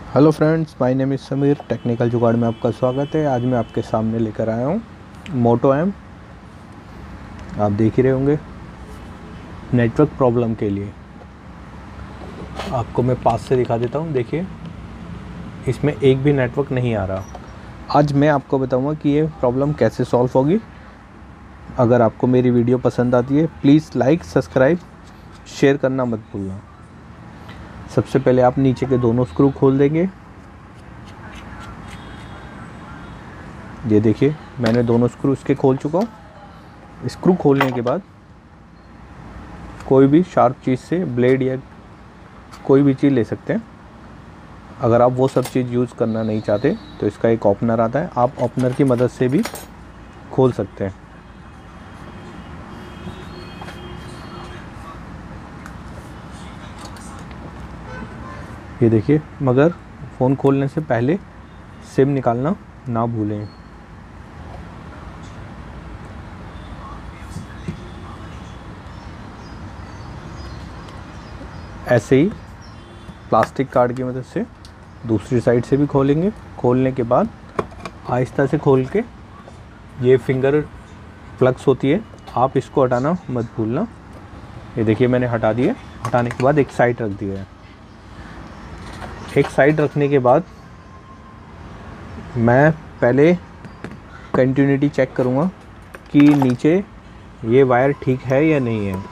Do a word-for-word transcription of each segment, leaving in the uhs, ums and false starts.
Hello friends, my name is Sameer. Technical जुगाड़ में आपका स्वागत है। आज मैं आपके सामने लेकर आया हूँ मोटो एम। आप देख ही रहे होंगे नेटवर्क प्रॉब्लम के लिए। आपको मैं पास से दिखा देता हूँ। देखिए, इसमें एक भी नेटवर्क नहीं आ रहा। आज मैं आपको बताऊँगा कि ये प्रॉब्लम कैसे सॉल्व होगी। अगर आपको मेरी वीडियो पसंद आती है, प्लीज़ लाइक, सब्सक्राइब, शेयर करना मत भूलना। सबसे पहले आप नीचे के दोनों स्क्रू खोल देंगे। ये देखिए, मैंने दोनों स्क्रू इसके खोल चुका हूँ। स्क्रू खोलने के बाद कोई भी शार्प चीज़ से ब्लेड या कोई भी चीज़ ले सकते हैं। अगर आप वो सब चीज़ यूज़ करना नहीं चाहते तो इसका एक ओपनर आता है, आप ओपनर की मदद से भी खोल सकते हैं। ये देखिए, मगर फ़ोन खोलने से पहले सिम निकालना ना भूलें। ऐसे ही प्लास्टिक कार्ड की मदद से दूसरी साइड से भी खोलेंगे। खोलने के बाद आहिस्ता से खोल के, ये फिंगर फ्लक्स होती है, आप इसको हटाना मत भूलना। ये देखिए, मैंने हटा दिए। हटाने के बाद एक साइड रख दिया है। एक साइड रखने के बाद मैं पहले कंटिन्यूटी चेक करूँगा कि नीचे ये वायर ठीक है या नहीं है।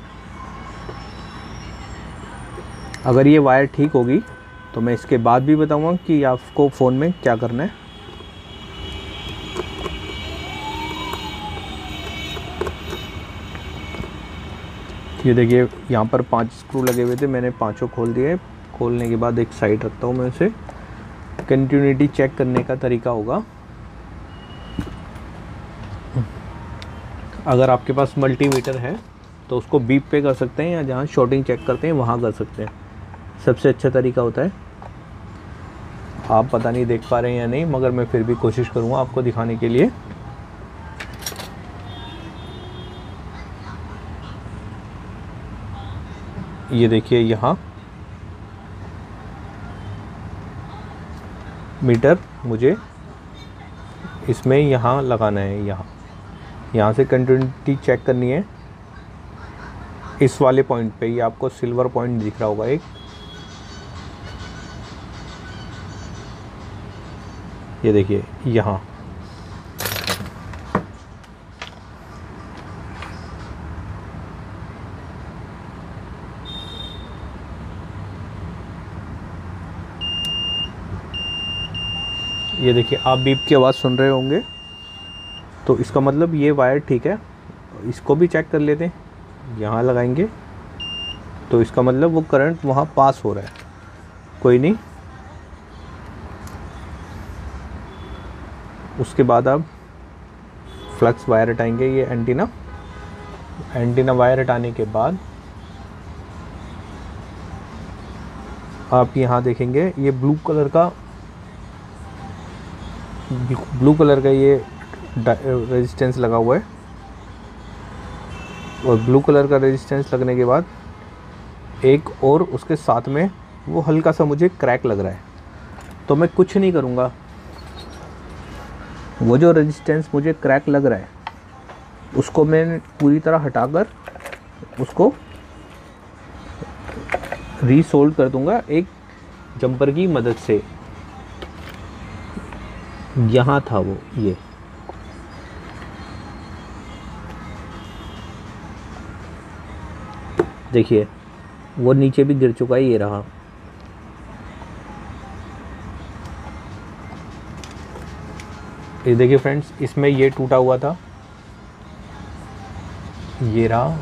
अगर ये वायर ठीक होगी तो मैं इसके बाद भी बताऊँगा कि आपको फ़ोन में क्या करना है। ये देखिए, यहाँ पर पांच स्क्रू लगे हुए थे, मैंने पांचों खोल दिए। खोलने के बाद एक साइड रखता हूँ मैं उसे। कंटिन्यूटी चेक करने का तरीका होगा, अगर आपके पास मल्टीमीटर है तो उसको बीप पे कर सकते हैं, या जहाँ शॉर्टिंग चेक करते हैं वहाँ कर सकते हैं। सबसे अच्छा तरीका होता है। आप पता नहीं देख पा रहे हैं या नहीं, मगर मैं फिर भी कोशिश करूँगा आपको दिखाने के लिए। ये देखिए, यहाँ मीटर मुझे इसमें यहाँ लगाना है। यहाँ यहाँ से कंटिन्यूटी चेक करनी है इस वाले पॉइंट पे। ये आपको सिल्वर पॉइंट दिख रहा होगा एक। ये देखिए, यहाँ ये देखिए, आप बीप की आवाज़ सुन रहे होंगे, तो इसका मतलब ये वायर ठीक है। इसको भी चेक कर लेते हैं। यहाँ लगाएंगे तो इसका मतलब वो करंट वहाँ पास हो रहा है। कोई नहीं, उसके बाद आप फ्लक्स वायर हटाएंगे। ये एंटीना एंटीना वायर हटाने के बाद आप यहाँ देखेंगे, ये ब्लू कलर का ब्लू कलर का ये रेजिस्टेंस लगा हुआ है। और ब्लू कलर का रेजिस्टेंस लगने के बाद एक और उसके साथ में वो हल्का सा मुझे क्रैक लग रहा है। तो मैं कुछ नहीं करूँगा, वो जो रेजिस्टेंस मुझे क्रैक लग रहा है उसको मैं पूरी तरह हटाकर उसको रीसोल्ड कर दूंगा एक जंपर की मदद से। यहाँ था वो, ये देखिए, वो नीचे भी गिर चुका है। ये रहा। ये देखिए फ्रेंड्स, इसमें ये टूटा हुआ था। ये रहा।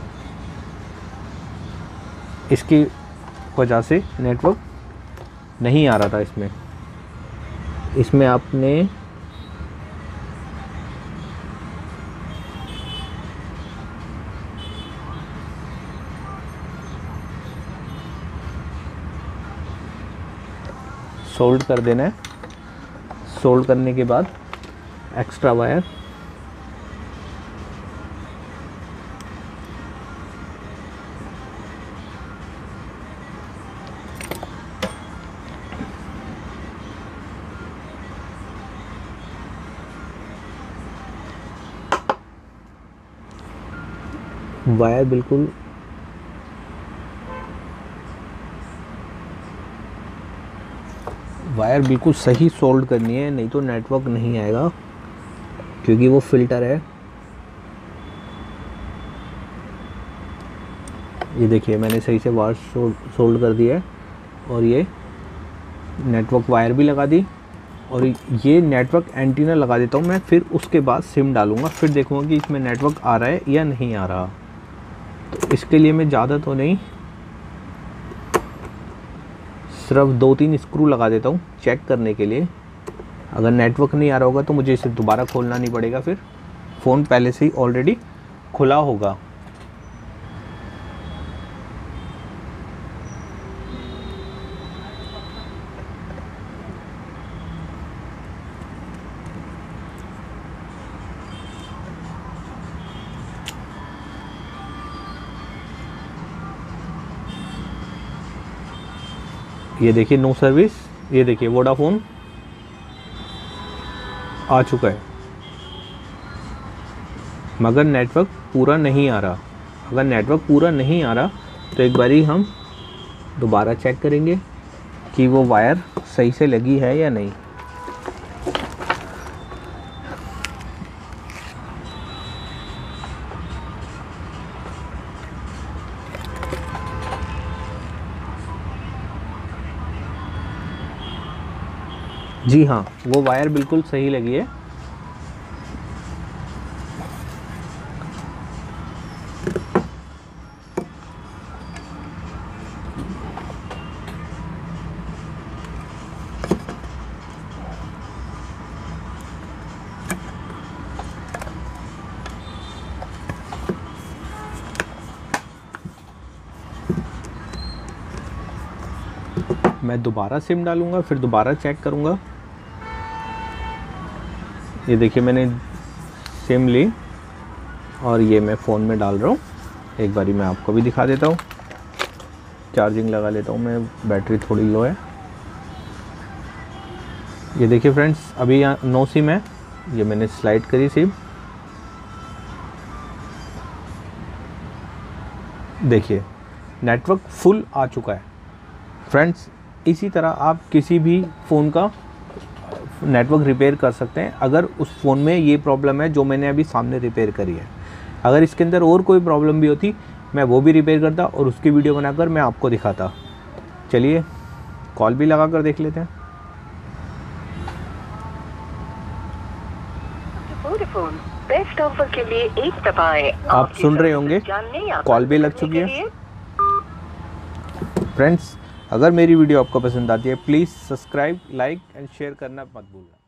इसकी वजह से नेटवर्क नहीं आ रहा था इसमें। इसमें आपने सोल्ड कर देना है। सोल्ड करने के बाद एक्स्ट्रा वायर वायर बिल्कुल वायर बिल्कुल सही सोल्ड करनी है, नहीं तो नेटवर्क नहीं आएगा, क्योंकि वो फिल्टर है। ये देखिए मैंने सही से वायर सोल्ड कर दिया है, और ये नेटवर्क वायर भी लगा दी, और ये नेटवर्क एंटीना लगा देता हूँ मैं। फिर उसके बाद सिम डालूँगा, फिर देखूँगा कि इसमें नेटवर्क आ रहा है या नहीं आ रहा। तो इसके लिए मैं ज़्यादा तो नहीं, सिर्फ दो तीन स्क्रू लगा देता हूँ चेक करने के लिए। अगर नेटवर्क नहीं आ रहा होगा तो मुझे इसे दोबारा खोलना नहीं पड़ेगा, फिर फ़ोन पहले से ही ऑलरेडी खुला होगा। ये देखिए नो सर्विस, ये देखिए वोडाफोन आ चुका है, मगर नेटवर्क पूरा नहीं आ रहा। अगर नेटवर्क पूरा नहीं आ रहा तो एक बारी हम दोबारा चेक करेंगे कि वो वायर सही से लगी है या नहीं। जी हाँ, वो वायर बिल्कुल सही लगी है। मैं दोबारा सिम डालूंगा, फिर दोबारा चेक करूंगा। ये देखिए मैंने सिम ली और ये मैं फ़ोन में डाल रहा हूँ। एक बारी मैं आपको भी दिखा देता हूँ, चार्जिंग लगा लेता हूँ मैं, बैटरी थोड़ी लो है। ये देखिए फ्रेंड्स, अभी यहाँ नो सिम है, ये मैंने स्लाइड करी सिम। देखिए नेटवर्क फुल आ चुका है। फ्रेंड्स इसी तरह आप किसी भी फ़ोन का नेटवर्क रिपेयर कर सकते हैं, अगर उस फ़ोन में ये प्रॉब्लम है जो मैंने अभी सामने रिपेयर करी है। अगर इसके अंदर और कोई प्रॉब्लम भी होती मैं वो भी रिपेयर करता और उसकी वीडियो बनाकर मैं आपको दिखाता। चलिए कॉल भी लगा कर देख लेते हैं। बेस्ट ऑफर के लिए एक दबाएं। आप सुन रहे होंगे कॉल भी लग चुकी है। फ्रेंड्स अगर मेरी वीडियो आपको पसंद आती है please subscribe, like and share करना मत भूलना।